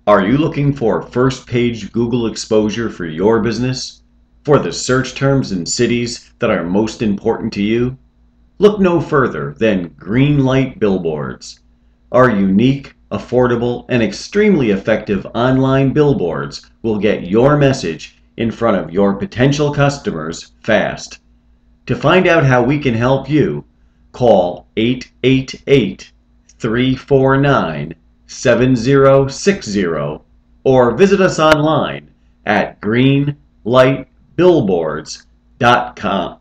Are you looking for first-page Google exposure for your business? For the search terms and cities that are most important to you? Look no further than Greenlight Billboards. Our unique, affordable, and extremely effective online billboards will get your message in front of your potential customers fast. To find out how we can help you, call 888-349-7060 or visit us online at greenlightbillboards.com.